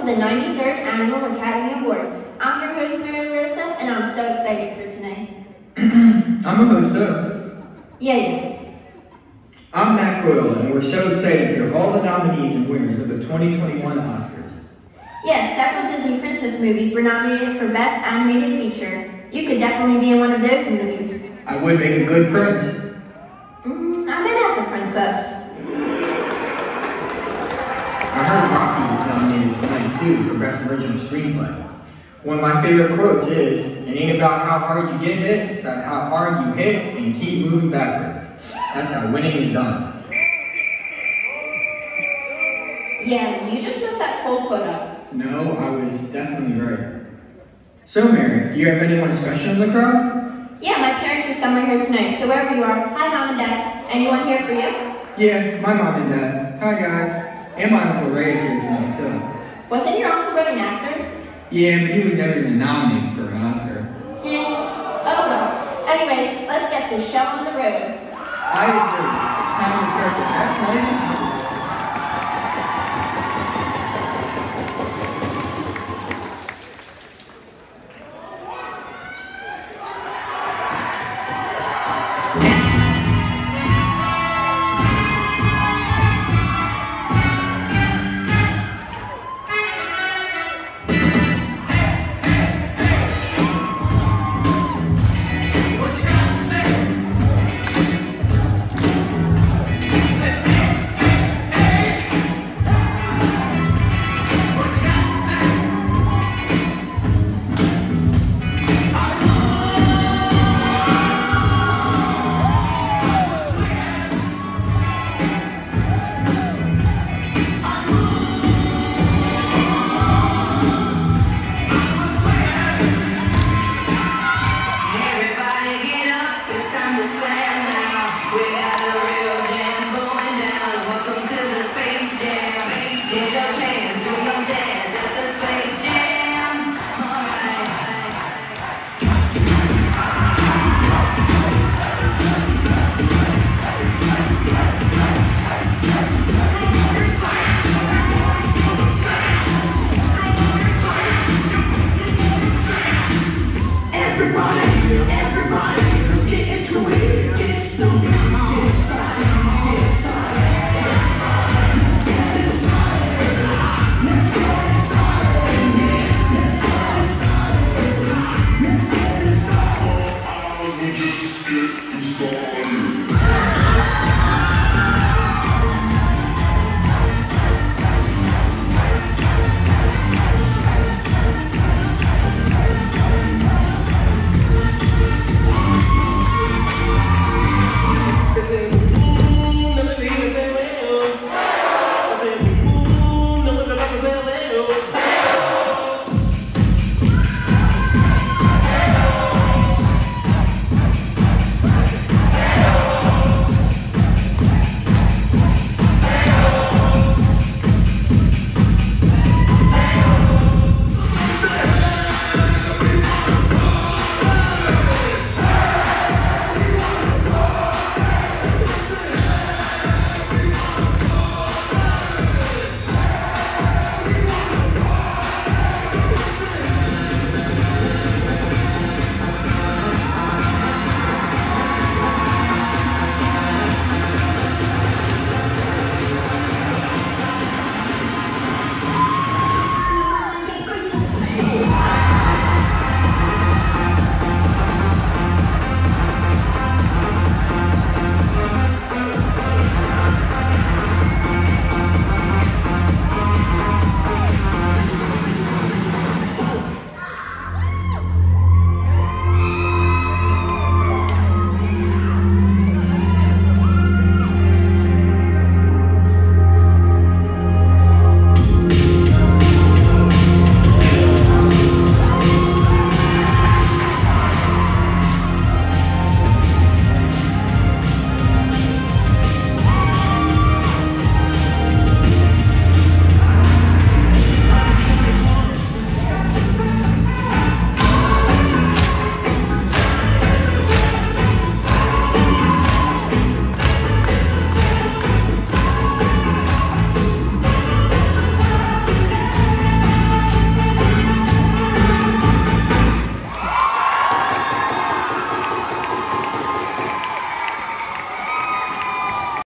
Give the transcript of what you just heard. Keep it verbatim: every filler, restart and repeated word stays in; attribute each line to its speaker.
Speaker 1: to the ninety-third Annual Academy Awards. I'm your host, Mary Rosa, and I'm so excited for tonight.
Speaker 2: I'm a host, too.
Speaker 1: Yeah, yeah.
Speaker 2: I'm Matt Coyle, and we're so excited to hear all the nominees and winners of the twenty twenty-one Oscars.
Speaker 1: Yes, several Disney princess movies were nominated for Best Animated Feature. You could definitely be in one of those movies.
Speaker 2: I would make a good prince.
Speaker 1: Mm, I'm in as a princess.
Speaker 2: I heard Rocky was nominated tonight, too, for Best Original Screenplay. One of my favorite quotes is, "It ain't about how hard you get hit, it's about how hard you hit and keep moving backwards." That's how winning is done.
Speaker 1: Yeah, you just messed that whole quote up.
Speaker 2: No, I was definitely right. So, Mary, do you have anyone special in the crowd?
Speaker 1: Yeah, my parents are somewhere here tonight, so wherever you are, hi Mom and Dad. Anyone here for you?
Speaker 2: Yeah, my mom and dad. Hi, guys. And my Uncle Ray is here tonight, too.
Speaker 1: Wasn't your Uncle Ray an actor?
Speaker 2: Yeah, but he was never even nominated for an Oscar.
Speaker 1: Yeah. Oh well. Anyways, let's get this show on the road.
Speaker 2: I agree. It's time to start the best night